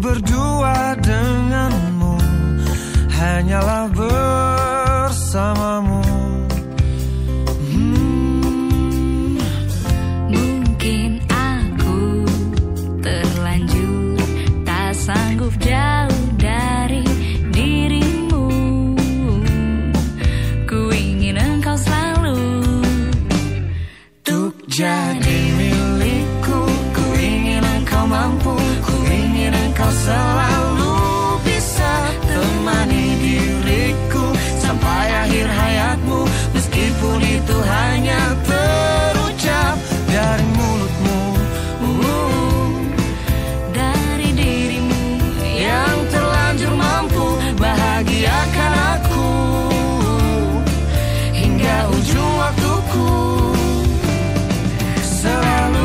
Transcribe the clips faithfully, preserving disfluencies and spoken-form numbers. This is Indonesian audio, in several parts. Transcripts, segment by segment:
berdua denganmu hanyalah bersamamu. hmm. Mungkin aku terlanjur tak sanggup jauh dari dirimu. Ku ingin engkau selalu untuk jadi milikku. Ku ingin engkau mampu, ku ingin engkau selalu bisa temani diriku sampai akhir hayatmu, meskipun itu hanya terucap dari mulutmu, uh, dari dirimu yang terlanjur mampu bahagiakan aku hingga ujung waktuku. Selalu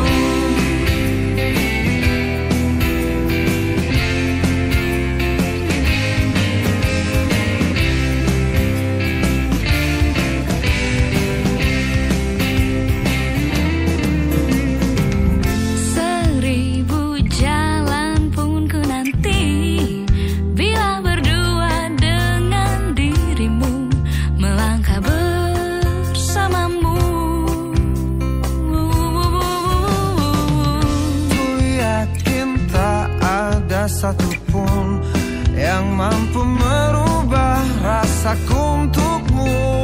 seribu jalan pun ku nanti bila berdua dengan dirimu melangkah bersamamu. Satupun yang mampu merubah rasaku untukmu.